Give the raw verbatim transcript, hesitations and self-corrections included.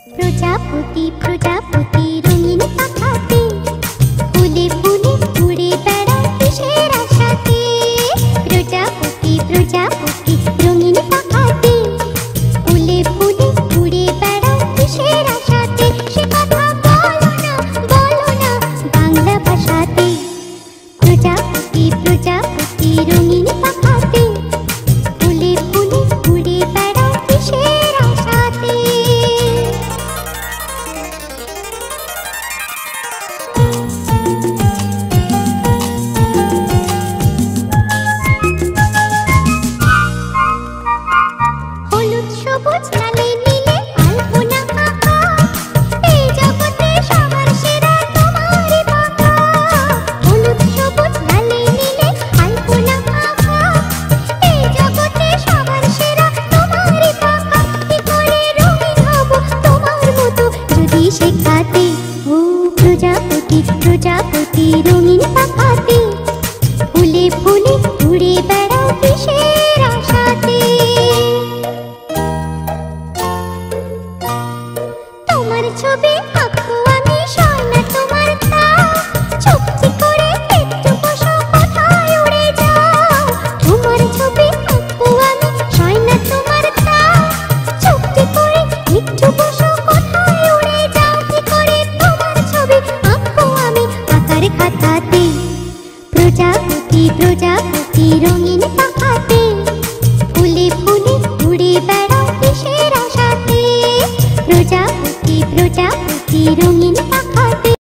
প্রজাপতি প্রজাপতি রঙিন পাখাতে ফুলে ফুলে উড়ে বেড়ায় কিসের আশাতে। প্রজাপতি প্রজাপতি রঙিন পাখাতে ফুলে ফুলে উড়ে বেড়ায় কিসের আশাতে। সে কথা বলো না বলো না বাংলা ভাষাতে। প্রজাপতি প্রজাপতি রঙিন পাখাতে ফুলে ফুলে উড়ে বেড়ায় কিসের আশাতে। হলুদ সবুজ লালে নীলে আলপনা আঁকা, এই জগতে সবার সেরা তোমারই বাঁকা। হলুদ সবুজ লালে নীলে আলপনা আঁকা, এই জগতে সবার সেরা তোমারই বাঁকা। কি করে রঙিন হব তোমার মতো যদি শেখাতে। ও প্রজাপতি প্রজাপতি রঙিন পাখাতে ফুলে ফুলে উড়ে বেড়াও কিসের আশাতে। তোমার ছবি আঁকবো আমি সয়না তোমার তাও, চুপটি করে একটু বসো কোথায় উড়ে যাও। তোমার ছবি আঁকবো আমি সয়না তোমার তাও, চুপটি করে একটু বসো কোথায় উড়ে যাও। কি করে তোমার ছবি আঁকবো আমি আঁকার খাতাতে। প্রজাপতি প্রজাপতি রঙিন পাখাতে ফুলে ফুলে উড়ে বেড়াও কিসের আশাতে। প্রজাপতি প্রজাপতি রঙিন